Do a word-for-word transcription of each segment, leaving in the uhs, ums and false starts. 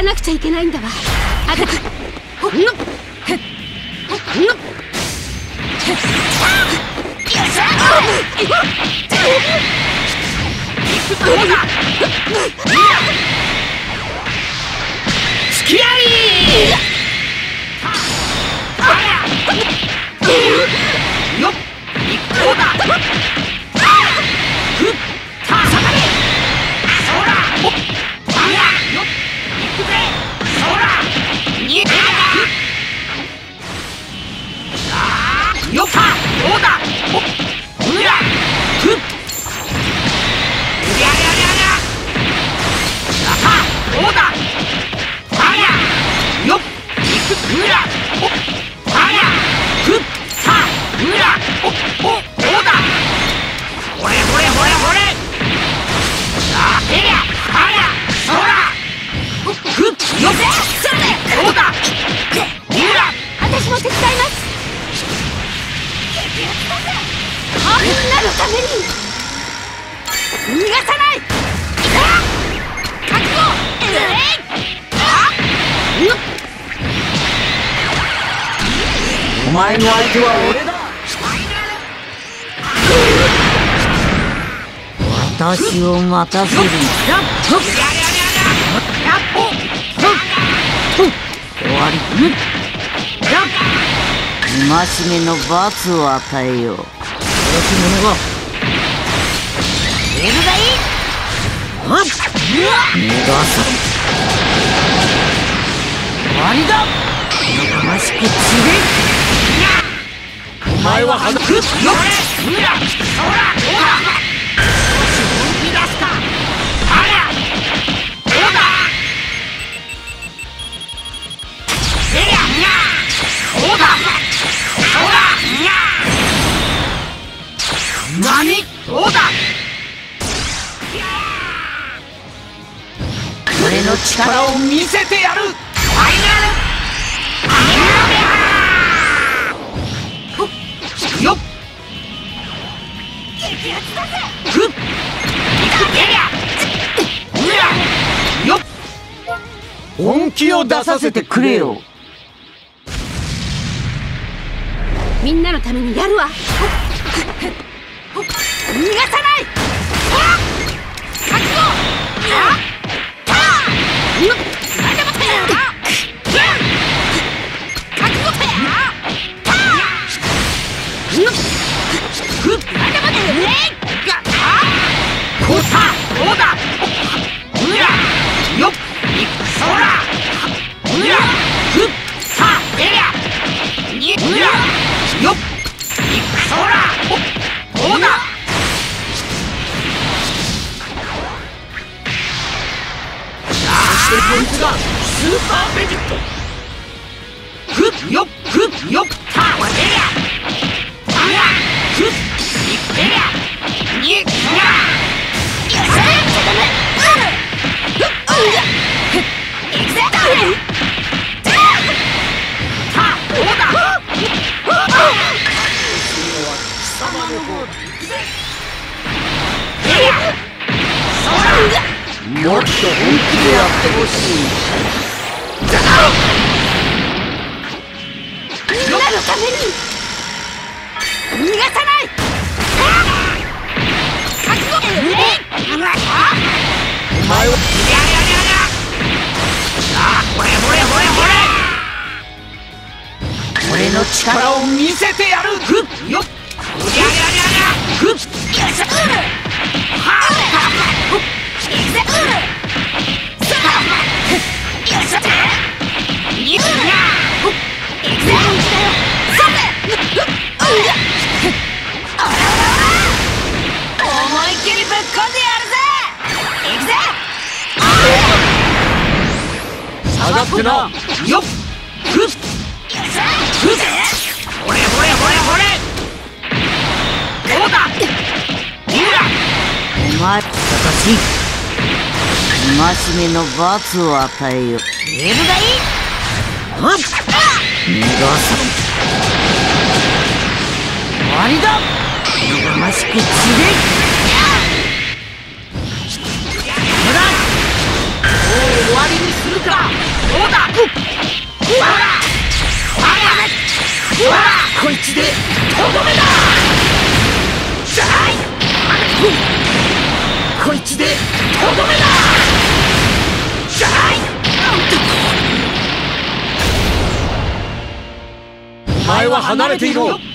なくちゃいけないんだわ。あたくほっのへっほっのへっよっしゃどうだ付き合いよっどうだふっさがれそらほっあやよっいくぜそらにやよっかどうだほっうらふっうりゃりゃりゃりゃやったどうだあやよっいくうらほっあやふっさうらほっほっどうだほれほれほれほれあへりゃあやそらふっよっそれどうだうら私も手伝いますみんなのために逃がさない覚悟お前の相手は俺だ。私を待たせるな。終わり。戒めの罰を与えよう。殺し者がエルガイ逃がさ終わりだ。おとなしく散れ。お前ははぐっよれうらそらどうだ本気出すかありゃどうだせりゃにゃどうだそらにゃなにどうだ俺の力を見せてやるファイナルよっ激アツだぜふっよっ本気を出させてくれよ。 みんなのためにやるわ。逃がさない覚悟こいつがスーパーベジット。ふっよっふっよったわでやあやふっいってやにやよっしゃダメふっおいやいくぜだれさあどうだ貴様の方に行くぜいやそらもっと本気でやってほしい。みんなのために逃がさない覚悟お前はややややああほれほれほれほれ俺の力を見せてやるふっよっややややふっよっしゃはあいくぜうるさあよっしゃいくぜいくぜそれあらあら思いっきりぶっこんでやるぜいくぜ下がってなよっふっよっしゃふっほれほれほれほれどうだいくらお前私戒めの罰を与えよう。エルガイはっ逃がさ終わりだ。おとなしく散れ。無駄もう終わりにするか。 こいつでとどめだ。じゃいこいつでとどめだ。じゃいお前は離れていろ。よこれ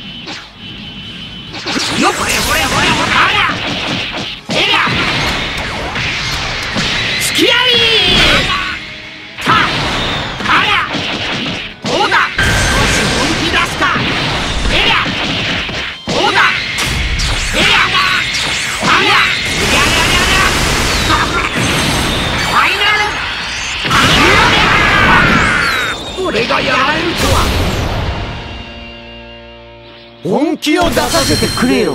これこれこれありゃえりゃ突きやりたありゃどうだ少し本気出すかえりゃどうだえりゃありゃうりゃりゃりゃりゃファイナルありゃ俺がやられるとは。本気を出させてくれよ。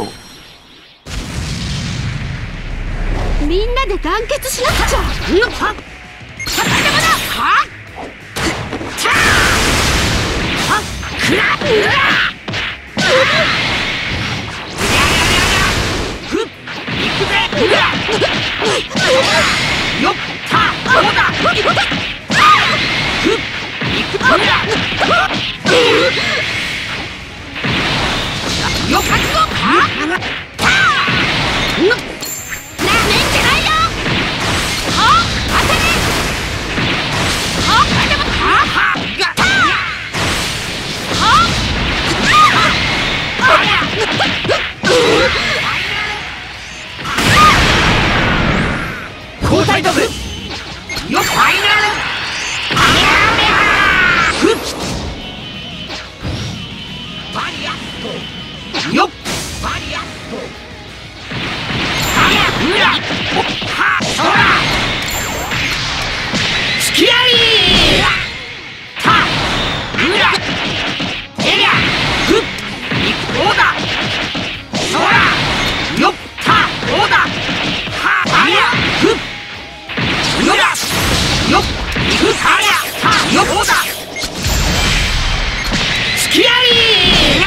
みんなで団結しなくちゃ。うんはっはっはっちゃはっくらうらふっいくぜうらよっはっどうだふっいくぜうらよっ覚悟はっなめんじゃないよ。はっ当てねはっあでもはっはっがはっありゃ交代だぜ。よっファイナルありゃめはふっバリアットよっバリアットありゃうらおっはそら突きやりたうらえりゃふっいくどうだそらよったどうだはありゃふっうらよっいくありゃたよどうだ突きやり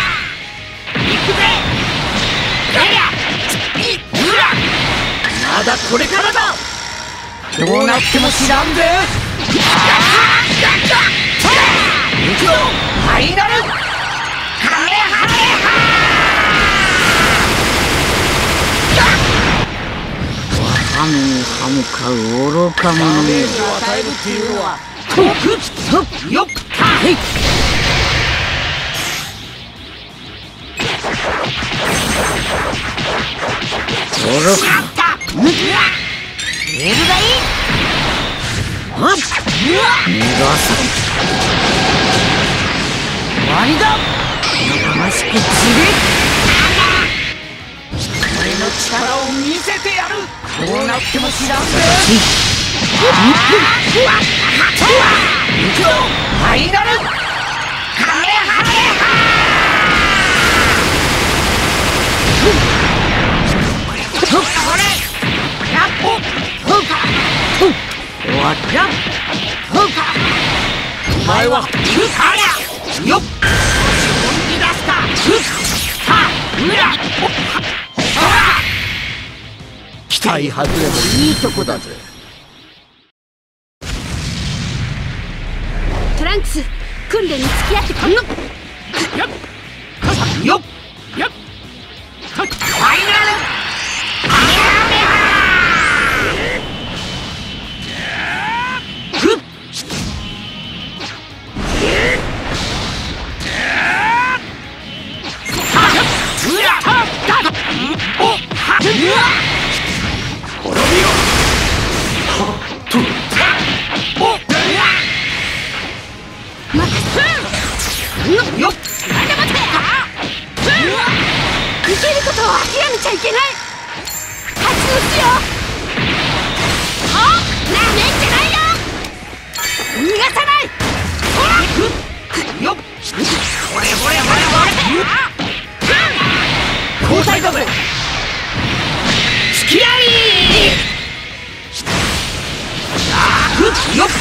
まだこれからだ。どうなっても知らんぜ。行くぞファイナルハレハレハハムハムか愚か者ダメージを与えるっていうのはとくよっかへい愚かうわエルダイはっうわ逃がさん終わりだおとなしく散れ俺の力を見せてやる。こうなっても知らんぜ。行くぞファイナルハレハレハこれ終わったお前は行くかりゃよっ本気出すかふっはうらおっは期待外れもいいとこだぜ。トランクス訓練に付き合ってこんのよっよっよっファイナル受けることを諦めちゃいけない。勝ち抜くよ。あなめんじゃないよ。逃がさない。ほらよっほれほれほれほれ交代だぜ。突きやりあーよっ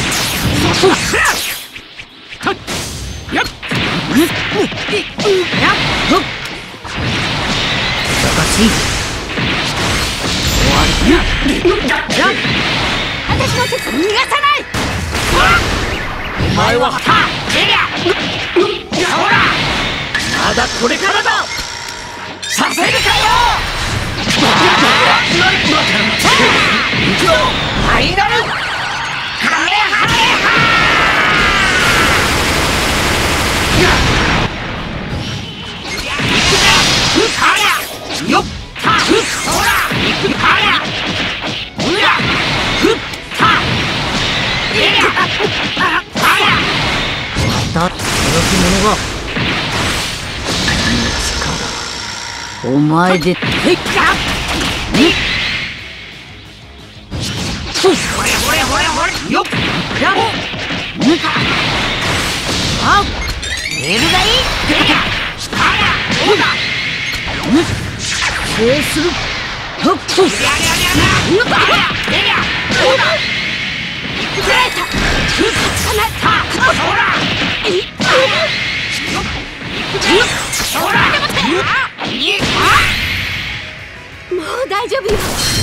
よっよっしい終わり私の鉄逃がさないお前はたえりゃほらまだこれからだ。させるかよ。行くぞファイナルハレハレハー。よっはほら行くはやうらふったえやはやだ、届き者がお前でてっかにほれほれほれほれよっやぼぬかあエルがいいえやはやどうだぬ制するほっとやりゃりゃりゃうはやえやどうだくれたふっかなったほらえっよっほらもう大丈夫よ。